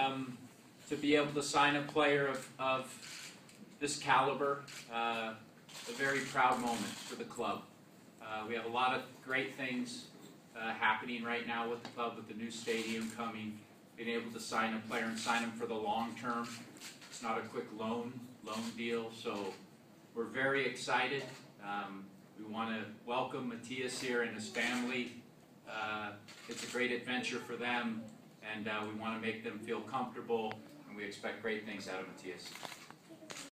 to be able to sign a player of this caliber. A very proud moment for the club. We have a lot of great things happening right now with the club, with the new stadium coming, being able to sign a player and sign him for the long term. It's not a quick loan deal, so we're very excited. We want to welcome Matias here and his family. It's a great adventure for them, and we want to make them feel comfortable, and we expect great things out of Matias.